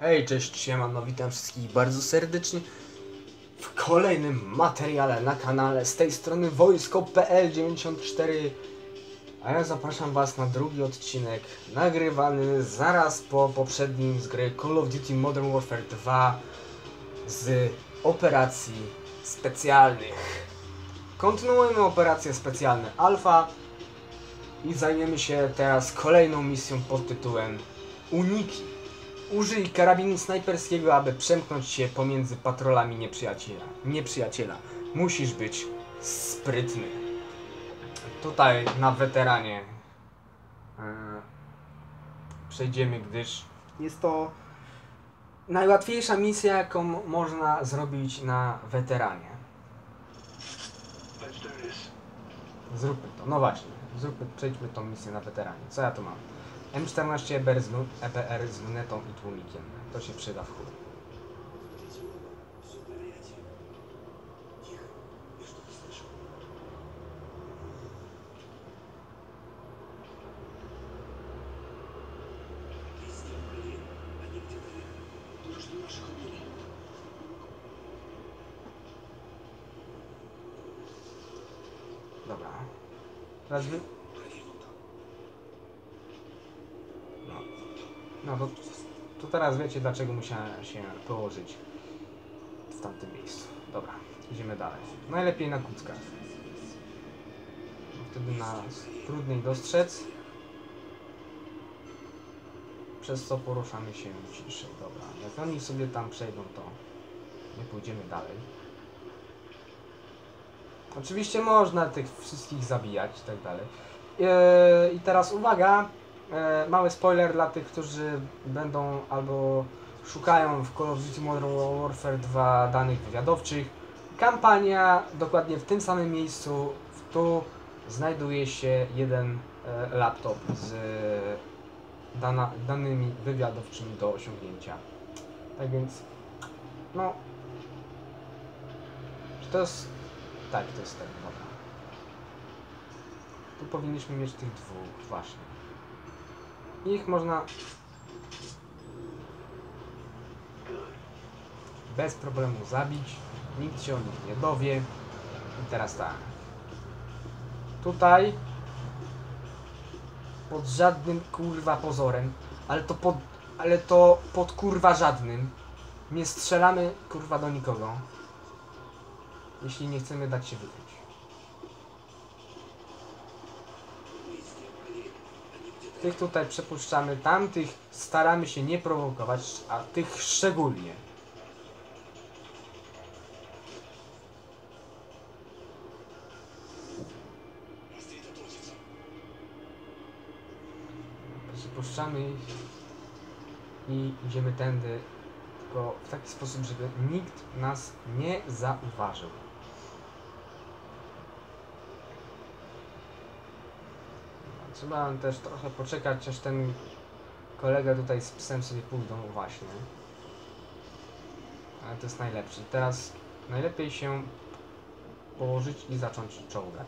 Hej, cześć, siemano, witam wszystkich bardzo serdecznie w kolejnym materiale na kanale z tej strony Wojsko.pl94. A ja zapraszam was na drugi odcinek nagrywany zaraz po poprzednim z gry Call of Duty Modern Warfare 2 z operacji specjalnych. Kontynuujemy operacje specjalne Alpha i zajmiemy się teraz kolejną misją pod tytułem Uniki. Użyj karabinu snajperskiego, aby przemknąć się pomiędzy patrolami nieprzyjaciela. Musisz być sprytny. Tutaj na weteranie przejdziemy, gdyż jest to najłatwiejsza misja, jaką można zrobić na weteranie. Zróbmy to. No właśnie. Przejdźmy tą misję na weteranie. Co ja tu mam? M14 EBR z lunetą i tłumikiem. To się przyda w chuj. Dobra. Teraz No to teraz wiecie, dlaczego musiałem się położyć w tamtym miejscu. Dobra, idziemy dalej. Najlepiej na kuckach. Wtedy nas trudniej dostrzec. Przez co poruszamy się ciszej. Dobra, jak oni sobie tam przejdą, to nie pójdziemy dalej. Oczywiście można tych wszystkich zabijać i tak dalej. I teraz uwaga! Mały spoiler dla tych, którzy będą albo szukają w Call of Duty Modern Warfare 2 danych wywiadowczych. Kampania dokładnie w tym samym miejscu, tu znajduje się jeden laptop z danymi wywiadowczymi do osiągnięcia. Tak więc, no, to jest, tak, to jest ten, dobra. Tu powinniśmy mieć tych dwóch, właśnie. Ich można bez problemu zabić, nikt się o nich nie dowie. I teraz tak, tutaj pod żadnym kurwa pozorem, ale to pod kurwa żadnym nie strzelamy kurwa do nikogo, jeśli nie chcemy dać się wykryć. Tych tutaj przepuszczamy, tamtych staramy się nie prowokować, a tych szczególnie. Przepuszczamy ich i idziemy tędy, tylko w taki sposób, żeby nikt nas nie zauważył. Trzeba też trochę poczekać, aż ten kolega tutaj z psem sobie pójdą właśnie. Ale to jest najlepszy. Teraz najlepiej się położyć i zacząć czołgać.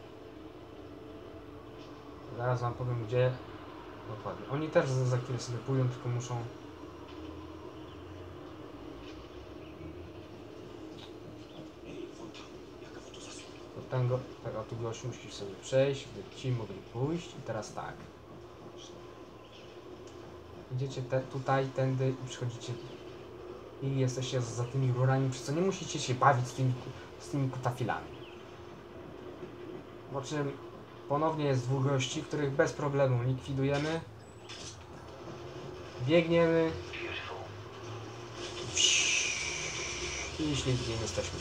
Zaraz wam powiem, gdzie dokładnie. Oni też za chwilę sobie pójdą, tylko muszą... Tego tu gość musisz sobie przejść, by ci mogli pójść. I teraz tak. Idziecie tutaj, tędy i przychodzicie i jesteście za tymi rurami, przez co nie musicie się bawić z tymi kutafilami. Po czym ponownie jest dwóch gości, których bez problemu likwidujemy. Biegniemy. I ślizgiem jesteśmy.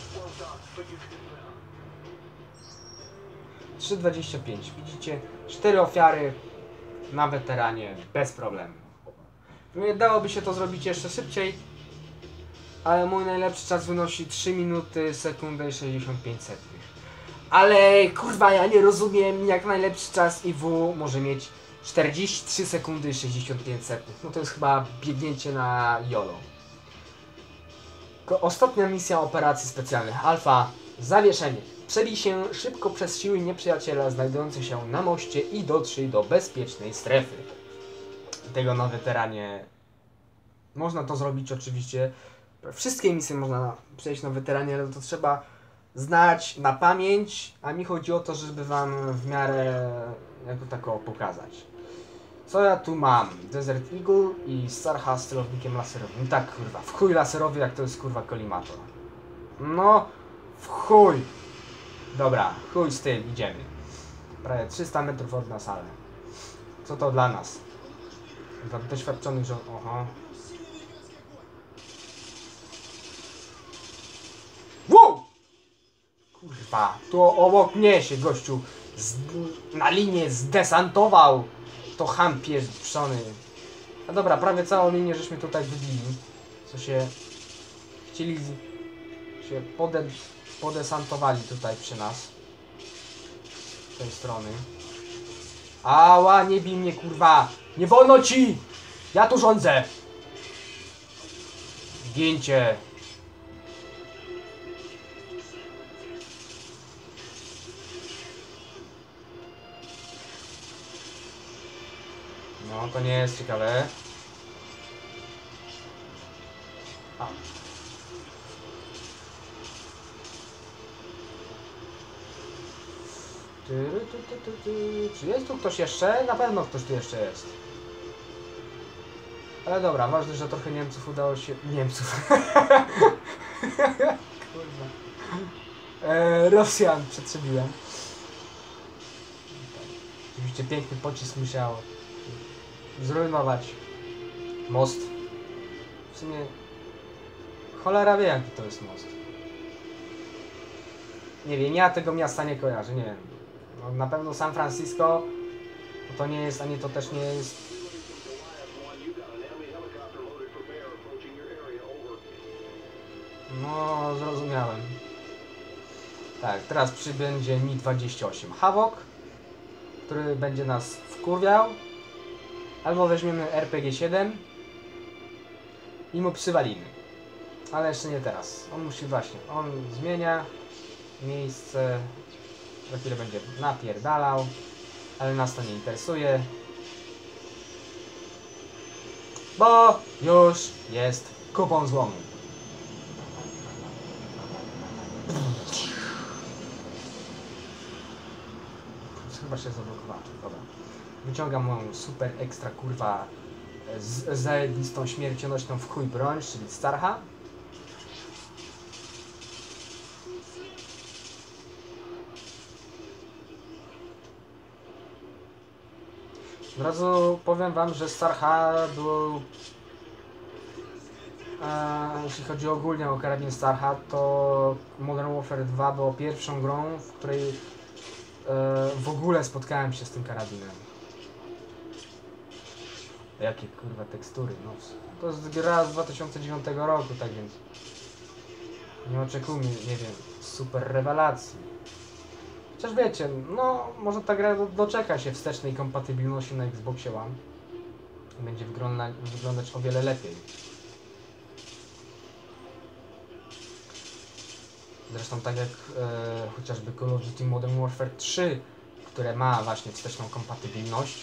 3,25. Widzicie? 4 ofiary na weteranie bez problemu. Dałoby się to zrobić jeszcze szybciej, ale mój najlepszy czas wynosi 3 minuty, sekundę i 65 sekund. Ale kurwa, ja nie rozumiem, jak najlepszy czas IW może mieć 43 sekundy i 65 sekund. No to jest chyba biegnięcie na YOLO. Ostatnia misja operacji specjalnych Alpha. Zawieszenie. Przebij się szybko przez siły nieprzyjaciela znajdujące się na moście i dotrzyj do bezpiecznej strefy. Tego na weteranie Można to zrobić oczywiście. Wszystkie misje można przejść na weteranie, ale to trzeba znać na pamięć, a mi chodzi o to, żeby wam w miarę jako tako pokazać. Co ja tu mam? Desert Eagle i Starha z celownikiem laserowym. Tak, kurwa, w chuj laserowy, jak to jest, kurwa, kolimator. No, w chuj. Dobra, chuj z tym, idziemy. Prawie 300 metrów od nas, ale... Co to dla nas? Dla doświadczonych, że... Oho. Wow! Kurwa, tu obok mnie się gościu na linię zdesantował. To ham pieprzony. No dobra, prawie całą linię żeśmy tutaj wybili. Co się... Chcieli... się podesantowali tutaj przy nas. Z tej strony. Ała, nie bij mnie, kurwa! Nie wolno ci! Ja tu rządzę! Gięcie! No, to nie jest ciekawe. A. Czy jest tu ktoś jeszcze? Na pewno ktoś tu jeszcze jest. Ale dobra, ważne, że trochę Niemców udało się... Niemców. Kurwa. Rosjan przetrzebiłem. Oczywiście piękny pocisk musiał zrujnować most. W sumie cholera wie, jaki to jest most. Nie wiem, ja tego miasta nie kojarzę, nie wiem. No, na pewno San Francisco to nie jest, ani to też nie jest. No, zrozumiałem. Tak, teraz przybędzie Mi-28 Hawk, który będzie nas wkurwiał. Albo weźmiemy RPG-7 i mu przywalimy. Ale jeszcze nie teraz. On musi właśnie, on zmienia miejsce, za chwilę będzie napierdalał, ale nas to nie interesuje, bo już jest kupą złomu. Chyba się zablokowałem. Dobra. Wyciągam moją super ekstra kurwa z zajebistą śmiercionośną w chuj broń, czyli Starha. Od razu powiem wam, że Starha był... jeśli chodzi ogólnie o karabin Starha, to Modern Warfare 2 było pierwszą grą, w której w ogóle spotkałem się z tym karabinem. Jakie kurwa tekstury, no. To jest gra z 2009 roku, tak więc nie oczekujmy, nie wiem, super rewelacji. Chociaż wiecie, no może ta gra doczeka się wstecznej kompatybilności na Xboxie One i będzie wyglądać o wiele lepiej. Zresztą tak jak chociażby Call of Duty Modern Warfare 3, które ma właśnie wsteczną kompatybilność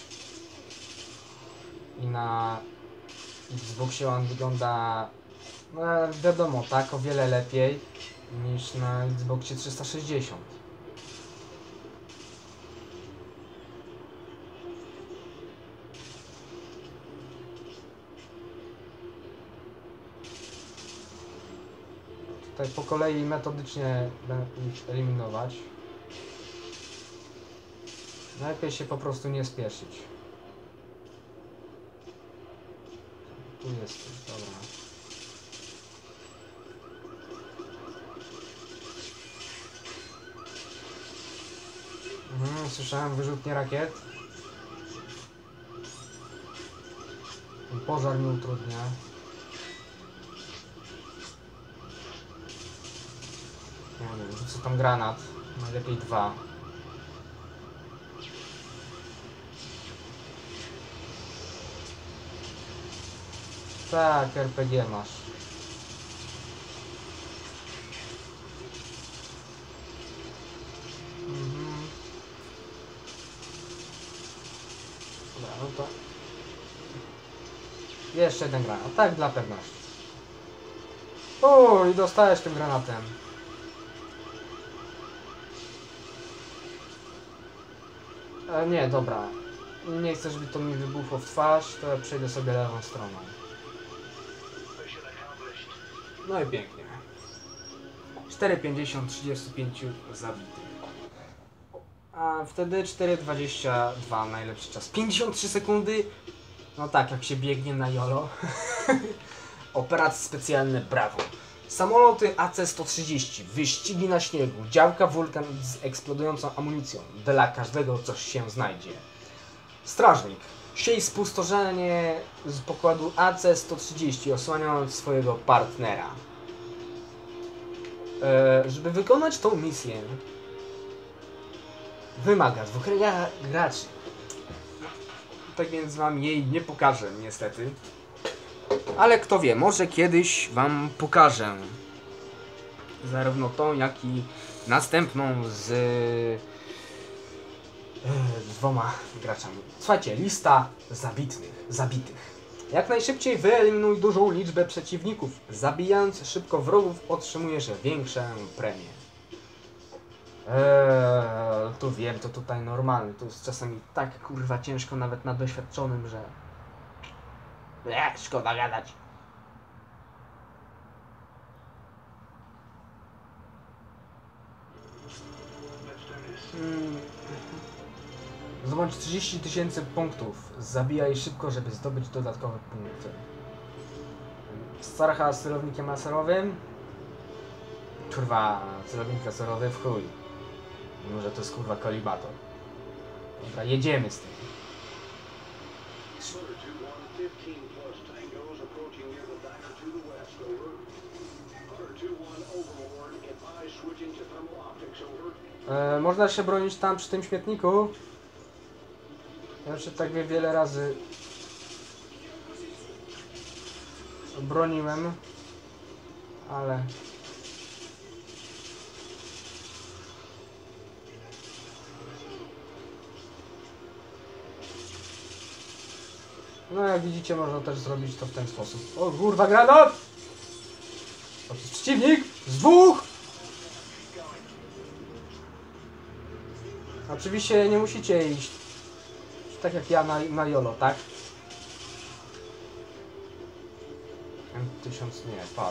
i na Xboxie One wygląda, no wiadomo, tak, o wiele lepiej niż na Xboxie 360. Tutaj po kolei metodycznie będę ich eliminować. Najlepiej się po prostu nie spieszyć. Tu jesteś, dobra. Słyszałem wyrzutnie rakiet. Pożar mi utrudnia. Nie wiem, rzucę tam granat. Najlepiej 2. Tak, RPG masz. Dobra, no to Jeszcze jeden granat, tak dla pewności. O, i dostałeś tym granatem. Nie, dobra. Nie chcę, żeby to mi wybuchło w twarz, to ja przejdę sobie lewą stroną. No i pięknie. 4,50, 35 zabitych. A wtedy 4,22 najlepszy czas. 53 sekundy. No tak, jak się biegnie na YOLO. Operacje specjalne, brawo. Samoloty AC-130, wyścigi na śniegu, działka wulkan z eksplodującą amunicją. Dla każdego coś się znajdzie. Strażnik. Siej spustoszenie z pokładu AC-130, osłaniając swojego partnera. Żeby wykonać tą misję, wymaga 2 graczy. Tak więc wam jej nie pokażę, niestety. Ale kto wie, może kiedyś wam pokażę. Zarówno tą, jak i następną z 2 graczami. Słuchajcie, lista zabitych. Jak najszybciej wyeliminuj dużą liczbę przeciwników. Zabijając szybko wrogów otrzymujesz większą premię. Tu wiem, to tutaj normalne. To jest czasami tak kurwa ciężko nawet na doświadczonym, że... szkoda gadać. Zdobądź 30 000 punktów. Zabijaj szybko, żeby zdobyć dodatkowe punkty. Starcha z celownikiem laserowym. Kurwa, celownik laserowy w chuj. Mimo, że to jest kurwa kolibator. Dobra, jedziemy z tym. Można się bronić tam przy tym śmietniku. Ja już się tak wiele razy broniłem, ale no jak widzicie, można też zrobić to w ten sposób. O kurwa, granat! To jest przeciwnik z 2! Oczywiście nie musicie iść tak jak ja na YOLO, tak? M1000 nie, pal.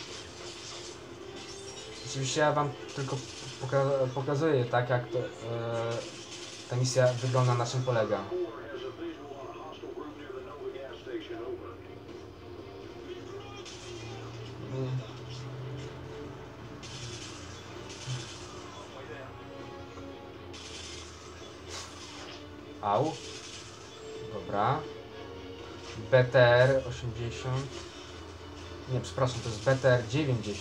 Oczywiście ja wam tylko pokazuję, tak jak to, ta misja wygląda, na czym polega. Au. Dobra. BTR 80. Nie, przepraszam, to jest BTR 90.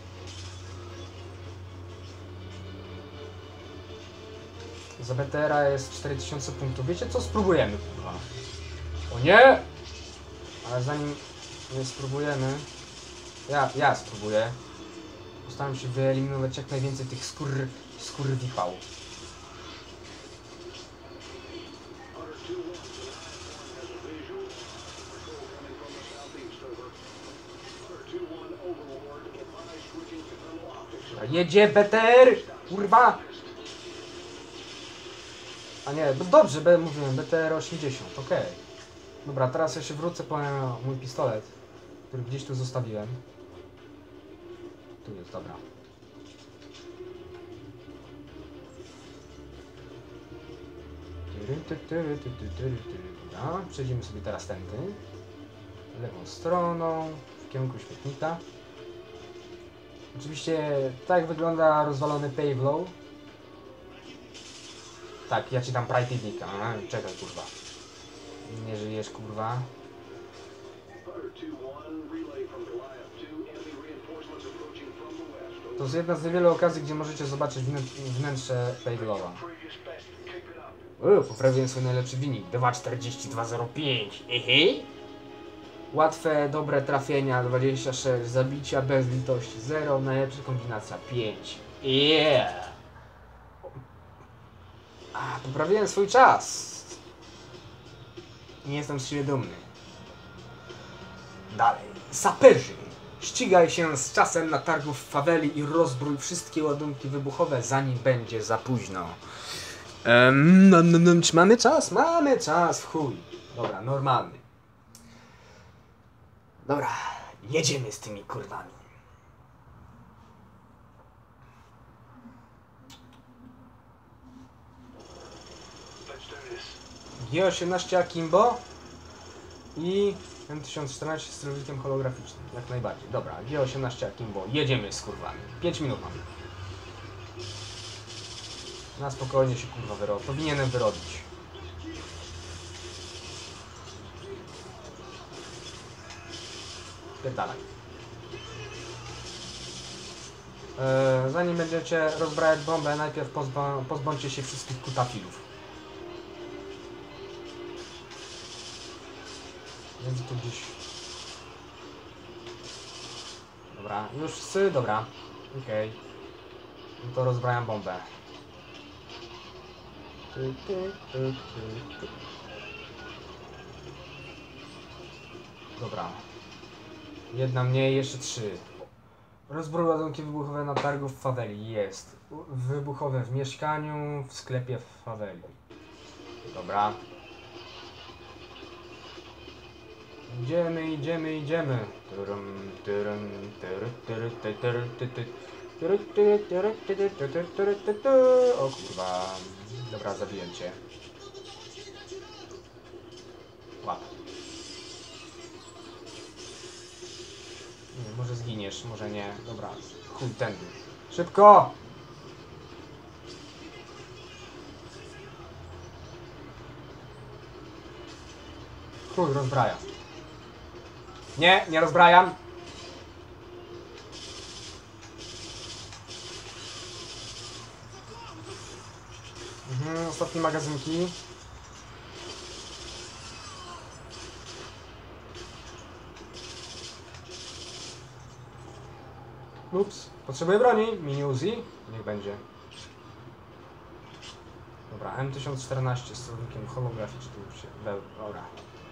Za BTR-a jest 4000 punktów. Wiecie co? Spróbujemy, kurwa. O nie! Ale zanim nie spróbujemy... Ja spróbuję. Postaram się wyeliminować jak najwięcej tych skurwipałów. Jedzie BTR! Kurwa! A nie, no dobrze, mówiłem, BTR 80, okej. Dobra, teraz ja się wrócę po mój pistolet, który gdzieś tu zostawiłem. Tu jest, dobra. Dobra, przejdziemy sobie teraz tędy. Lewą stroną, w kierunku świetnika. Oczywiście tak wygląda rozwalony Pavlow. Tak, ja ci dam Prajtidnika. Czekaj, kurwa. Nie żyjesz, kurwa. To jest jedna z niewielu okazji, gdzie możecie zobaczyć wnętrze Pavlowa. Poprawiłem swój najlepszy wynik. 2,42,05. Łatwe, dobre trafienia 26, zabicia bez litości 0, najlepsza kombinacja 5. Yeah! Poprawiłem swój czas. Nie jestem z siebie dumny. Dalej. Saperzy. Ścigaj się z czasem na targu w faweli i rozbrój wszystkie ładunki wybuchowe, zanim będzie za późno. Czy mamy czas? Mamy czas, w chuj. Dobra, normalny. Dobra, jedziemy z tymi kurwami. G18 Akimbo i M1014 z sterownikiem holograficznym, jak najbardziej. Dobra, G18 Akimbo, jedziemy z kurwami. 5 minut mamy. Na spokojnie się kurwa wyrobić. Powinienem wyrobić. Pierdalaj. Zanim będziecie rozbrajać bombę, najpierw pozbądźcie się wszystkich kutafilów. Więc tu gdzieś... Dobra, już wszyscy? Dobra. Okej. No to rozbrajam bombę. Dobra. Jedna mniej, jeszcze 3. Rozbrój ładunki wybuchowe na targu w faweli. Jest. Wybuchowe w mieszkaniu, w sklepie w faweli. Dobra. Idziemy. O kurwa. Dobra, zabiję cię. Łap. Nie, może zginiesz, może nie. Dobra, chuj tędy. Szybko! Chuj, rozbraja. Nie, nie rozbrajam. Ostatnie magazynki. Ups, potrzebuję broni. Mini Uzi. Niech będzie. Dobra, M1014 z sterownikiem holograficznym. Dobra.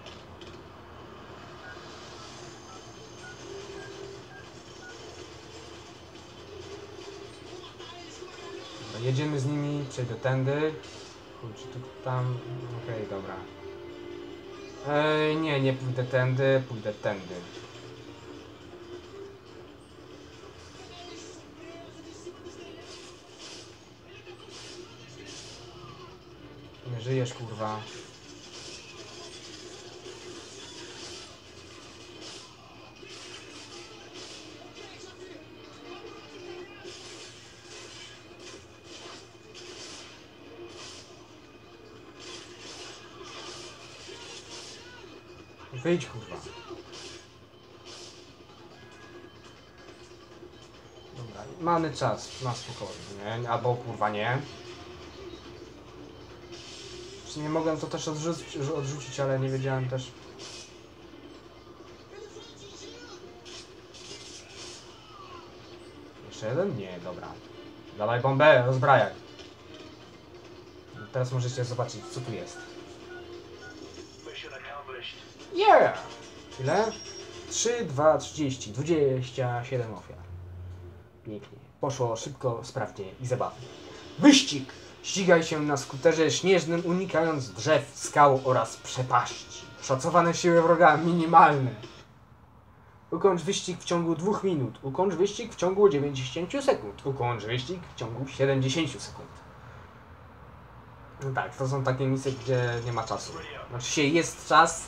Jedziemy z nimi, przejdę tędy. Kurczę, tu tam... Okej, dobra. Nie pójdę tędy, pójdę tędy. Nie żyjesz, kurwa. Wyjdź, kurwa. Dobra, mamy czas na spokojnie, albo kurwa nie. Nie mogłem to też odrzucić, ale nie wiedziałem też. Jeszcze jeden? Nie, dobra. Dawaj bombę, rozbrajaj. Teraz możecie zobaczyć, co tu jest. Yeah! Ile? 3, 2, 30, 27 ofiar. Pięknie. Poszło szybko, sprawnie i zabawnie. Wyścig! Ścigaj się na skuterze śnieżnym, unikając drzew, skał oraz przepaści. Szacowane siły wroga minimalne. Ukończ wyścig w ciągu 2 minut. Ukończ wyścig w ciągu 90 sekund. Ukończ wyścig w ciągu 70 sekund. No tak, to są takie misje, gdzie nie ma czasu. Znaczy się jest czas,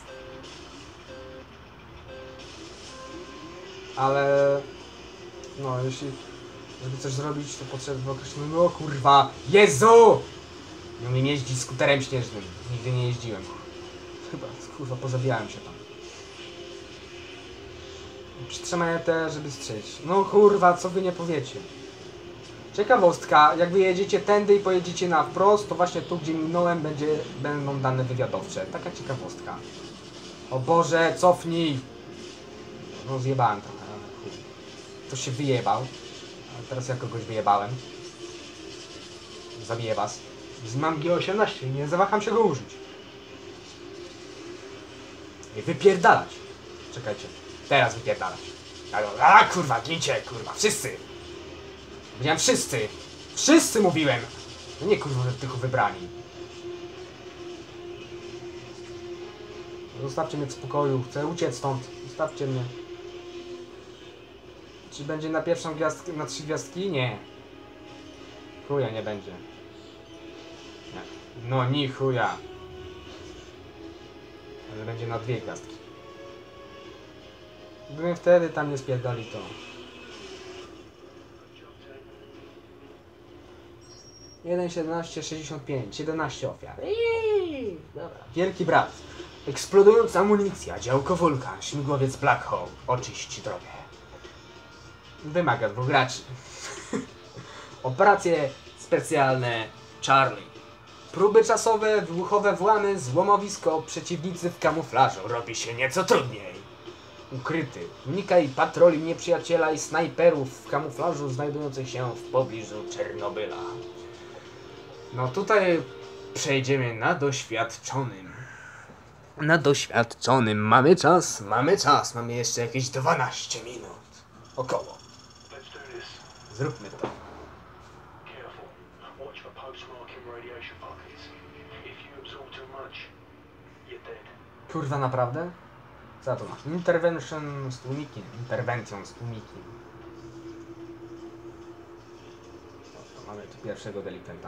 ale no jeśli żeby coś zrobić, to potrzeba określonego... No kurwa! Jezu! Nie umiem jeździć skuterem śnieżnym. Nigdy nie jeździłem. Chyba, kurwa, pozabijałem się tam. Przytrzymaj te, żeby strzelić. No kurwa, co wy nie powiecie. Ciekawostka, jak wy jedziecie tędy i pojedziecie na wprost, to właśnie tu, gdzie minąłem, będą dane wywiadowcze. Taka ciekawostka. O Boże, cofnij! No zjebałem trochę. Ktoś się wyjebał. A teraz ja kogoś wyjebałem. Zabiję was. Mam G18 i nie zawaham się go użyć. I wypierdalać. Czekajcie. Teraz wypierdala. A kurwa, gincie, kurwa, wszyscy! Powiedziałem wszyscy! Wszyscy mówiłem! No nie kurwa, że tylko wybrani. Zostawcie mnie w spokoju, chcę uciec stąd. Zostawcie mnie. Czy będzie na pierwszą gwiazdkę, na 3 gwiazdki? Nie. Chuja nie będzie. Nie. No ni chuja. Ale będzie na 2 gwiazdki. Gdybym wtedy tam nie spierdoli to. 1,17,65. 17 ofiar. Dobra. Wielki brat. Eksplodująca amunicja, działko wulkan, śmigłowiec Black Hawk. Oczyść drogę. Wymaga 2 graczy. Operacje specjalne Charlie. Próby czasowe, wybuchowe włamy, złomowisko, przeciwnicy w kamuflażu. Robi się nieco trudniej. Ukryty. Unikaj patroli nieprzyjaciela i snajperów w kamuflażu znajdujących się w pobliżu Czernobyla. No tutaj przejdziemy na doświadczonym. Na doświadczonym. Mamy czas, mamy jeszcze jakieś 12 minut. Około. Zróbmy to. Kurwa, naprawdę? Co to ma? Intervention z tłumikiem. Interwencją z tłumikiem. No, to mamy tu pierwszego delikwenta.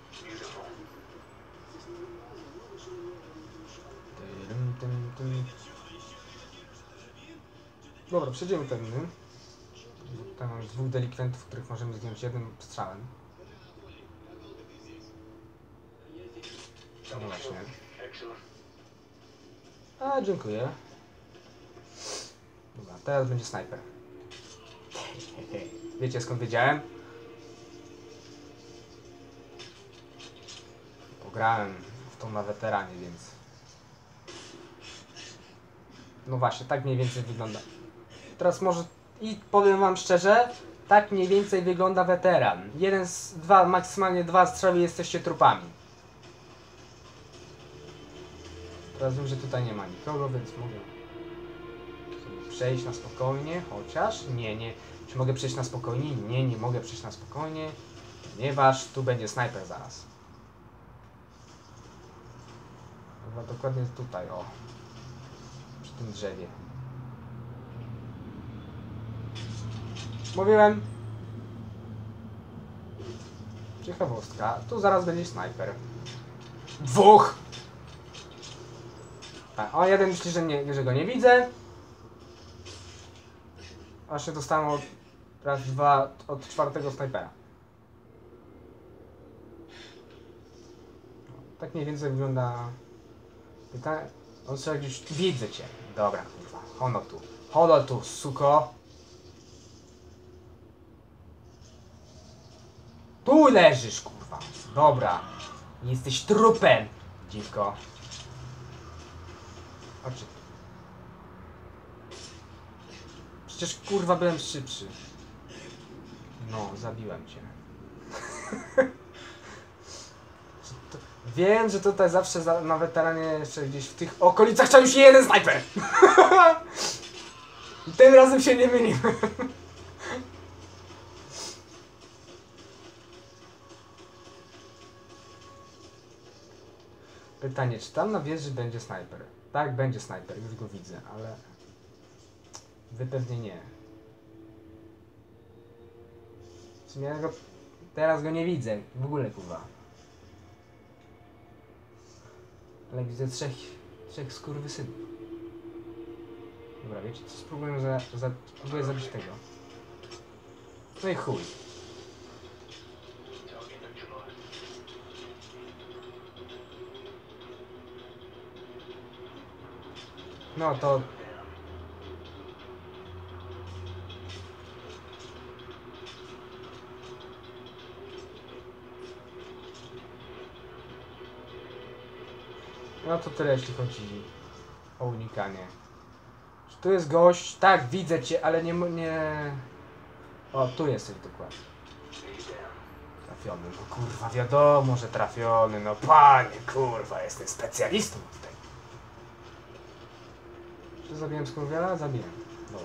Dobra, przejdziemy ten inny. Tam mamy 2 delikwentów, których możemy zdjąć jednym strzałem. No właśnie. A, dziękuję. Dobra, teraz będzie snajper. Wiecie skąd wiedziałem? Pograłem w tą na weteranie, więc... No właśnie, tak mniej więcej wygląda. Teraz może... I powiem wam szczerze, tak mniej więcej wygląda weteran. 1 z 2, maksymalnie 2 strzały, jesteście trupami. Teraz wiem, że tutaj nie ma nikogo, więc mogę sobie przejść na spokojnie, chociaż nie. Czy mogę przejść na spokojnie? Nie mogę przejść na spokojnie, ponieważ tu będzie snajper zaraz. Chyba dokładnie tutaj, o. Przy tym drzewie. Mówiłem. Ciekawostka, tu zaraz będzie snajper. 2! Tak, o, jeden myśli, że go nie widzę. Właśnie dostałem raz 2 od 4. snajpera. Tak mniej więcej wygląda... Pytanie... On sobie gdzieś... Widzę cię. Dobra, kurwa. Hono tu. Hono tu, suko. Tu leżysz, kurwa. Dobra. Jesteś trupem, dziwko. Oczy. Przecież kurwa byłem szybszy. No, zabiłem cię. Wiem, że tutaj zawsze na weteranie jeszcze gdzieś w tych okolicach czaił się jeden snajper. I tym razem się nie myliłem. Pytanie, czy tam na wieży będzie snajper? Tak, będzie snajper, już go widzę, ale... Wy pewnie nie. Ja go... Teraz go nie widzę, w ogóle kurwa. Ale widzę trzech skurwysynów. Dobra, wiecie co? Spróbuję spróbuję zabić tego. No i chuj. No to... No to tyle, jeśli chodzi o unikanie. Czy tu jest gość? Tak, widzę cię, ale nie... O, tu jesteś dokładnie. Trafiony, no kurwa, wiadomo, że trafiony, no panie, kurwa, jestem specjalistą od tego. Czy zabiłem skurwiela? Zabiłem. Dobra.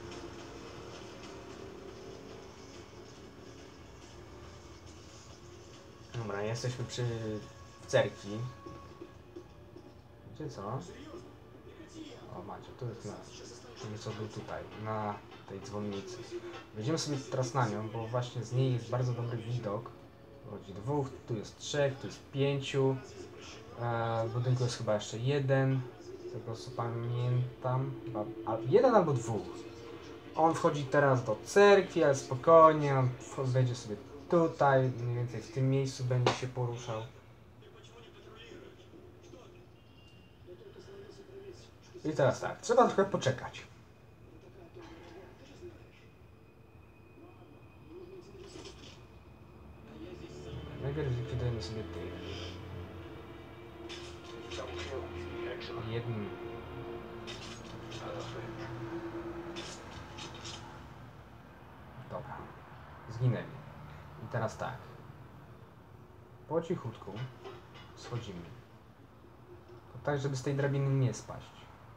Dobra, jesteśmy przy cerkwi. Wiecie co? O, macie, tu jest czyli co był tutaj, na tej dzwonnicy. Wejdziemy sobie teraz na nią, bo właśnie z niej jest bardzo dobry widok. Chodzi dwóch, tu jest trzech, tu jest pięciu. W budynku jest chyba jeszcze jeden, z tego co pamiętam. Chyba jeden albo dwóch. On wchodzi teraz do cerkwi, ale spokojnie, on wejdzie sobie tutaj, mniej więcej w tym miejscu będzie się poruszał. I teraz tak, trzeba trochę poczekać. Najpierw zlikwidujemy sobie tych. Jednym. Dobra. Zginęli. I teraz tak. Po cichutku schodzimy. To tak, żeby z tej drabiny nie spaść.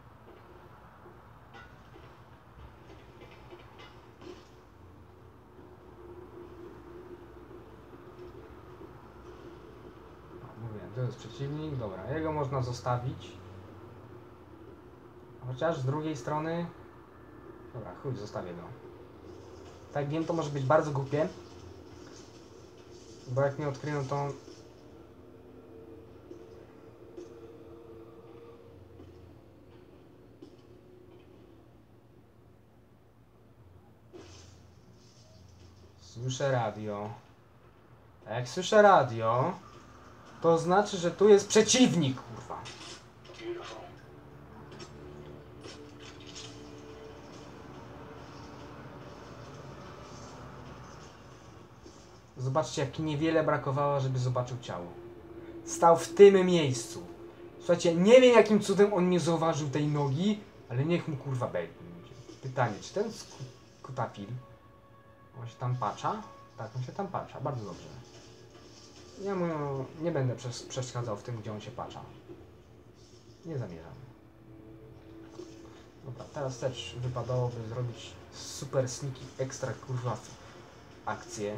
Mówię, to jest przeciwnik. Dobra, jego można zostawić. Chociaż z drugiej strony... Dobra, chuj, zostawię go. Tak wiem, to może być bardzo głupie. Bo jak mnie odkryją, to... Słyszę radio. A jak słyszę radio, to znaczy, że tu jest przeciwnik, kurwa. Zobaczcie, jak niewiele brakowało, żeby zobaczył ciało. Stał w tym miejscu. Słuchajcie, nie wiem jakim cudem on nie zauważył tej nogi, ale niech mu kurwa będzie. Pytanie, czy ten kutafil, on się tam patcha? Tak, on się tam patcha, bardzo dobrze. Ja mu nie będę przeszkadzał w tym, gdzie on się patcha. Nie zamierzam. Dobra, teraz też wypadałoby zrobić super sneaky ekstra kurwa akcję.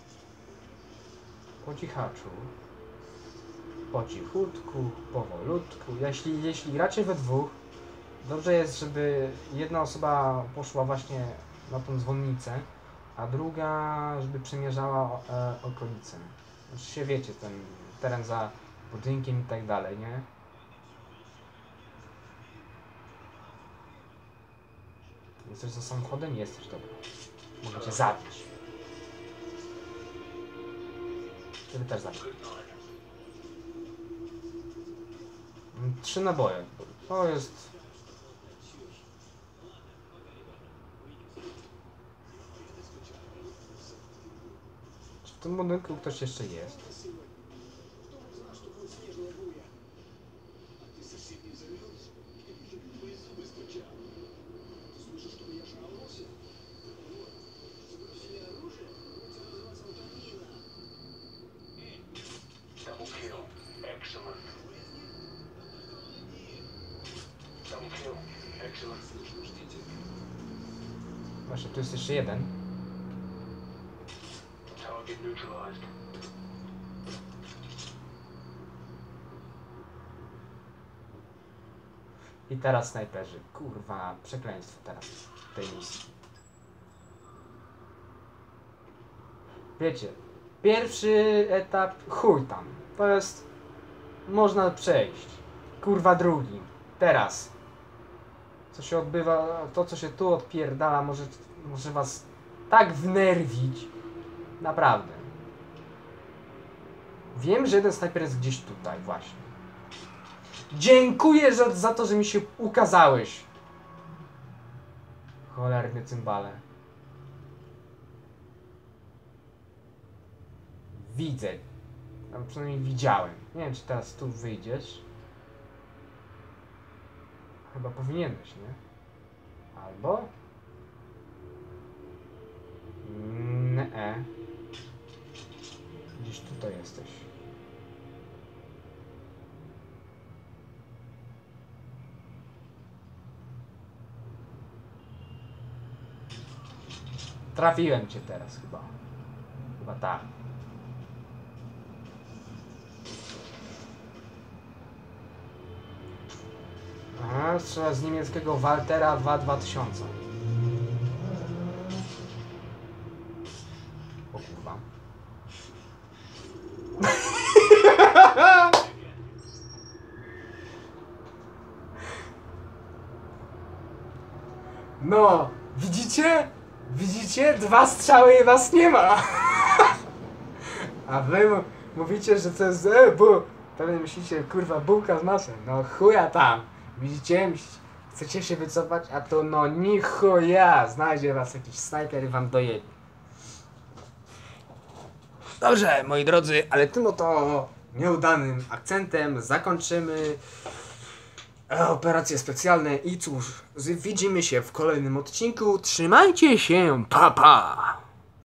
Po cichaczu. Po cichutku, powolutku. Jeśli gracie we dwóch, dobrze jest, żeby jedna osoba poszła właśnie na tą dzwonnicę, a druga, żeby przemierzała okolice. Znaczy się wiecie, ten teren za budynkiem i tak dalej, nie? Jesteś za samochodem? Jesteś, dobra. Mogę cię zabić. Ciebie też zabić. 3 naboje. To jest... Czy w tym budynku ktoś jeszcze jest? Właśnie, tu jest jeszcze jeden. I teraz snajperzy. Kurwa, przekleństwo teraz w tej misji. Wiecie, pierwszy etap, chuj tam. To jest... Można przejść. Kurwa drugi. Teraz. Co się odbywa, to co się tu odpierdala, może was tak wnerwić. Naprawdę. Wiem, że jeden snajper jest gdzieś tutaj właśnie. Dziękuję za to, że mi się ukazałeś. Cholerny cymbale. Widzę. A przynajmniej widziałem. Nie wiem, czy teraz tu wyjdziesz. Chyba powinieneś, nie? Albo... Nie. Gdzieś tutaj jesteś. Trafiłem cię teraz chyba. Chyba tak. Aha, strzela z niemieckiego Waltera 2000. O kurwa. No, widzicie? Widzicie? 2 strzały i was nie ma. A wy mówicie, że to jest pewnie myślicie, kurwa, bułka z masłem. No chuja tam. Widzicie? Chcecie się wycofać, a to no ni chuja. Znajdzie was jakiś snajper i wam dojedzie. Dobrze, moi drodzy, ale tym oto nieudanym akcentem zakończymy operacje specjalne i cóż, widzimy się w kolejnym odcinku. Trzymajcie się, pa pa!